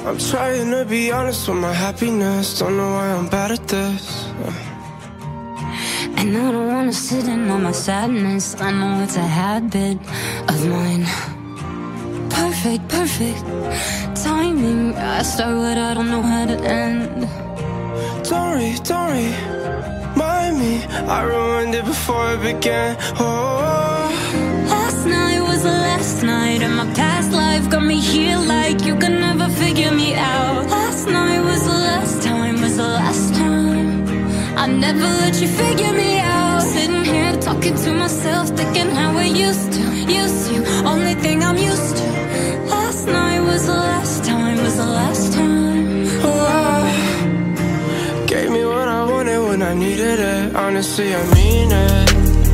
I'm trying to be honest with my happiness. Don't know why I'm bad at this. And I don't wanna sit in on my sadness. I know it's a habit of mine. Perfect, perfect timing. I start what I don't know how to end. Don't remind me, I ruined it before it began. Oh, last night was the last night, and my past life got me here like you could never figure me out. Last night was the last time, was the last time I never let you figure me out. Sitting here talking to myself, thinking how I used to only thing I'm used to. Last night was the last time, was the last time. oh, gave me what I wanted when I needed it. Honestly, I mean it.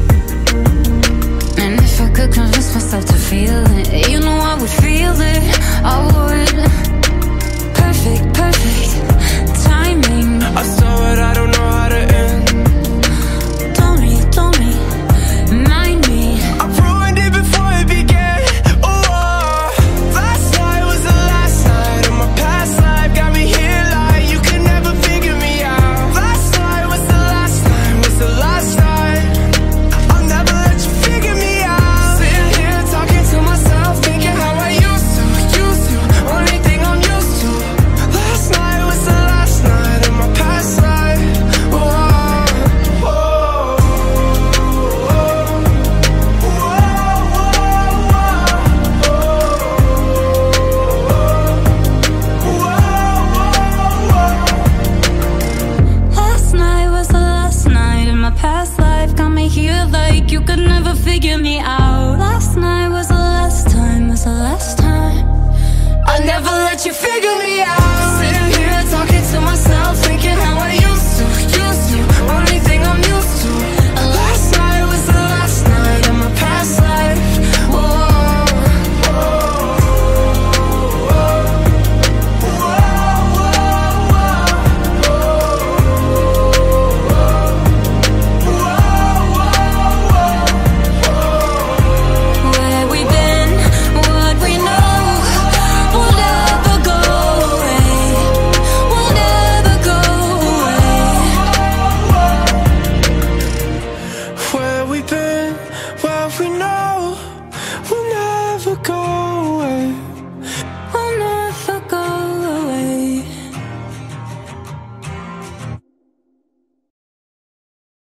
And if I could convince myself to feel it, you know I would feel it, I would. Perfect, perfect timing. I saw it, I don't know how to end. Don't remind me. I ruined it before it began. Oh, last night was the last night of my past life. Got me here like you could never figure me out. Last night was the last time, was the last time I'll never let you figure me out. Sitting here talking to myself, thinking how I used to only thing I'm used to. Last night was the last night of my past life. Last night was the last night in my past life, got me here like you could never figure me out. Last night was the last time, was the last time I never let you figure me out. Sitting here talking to myself.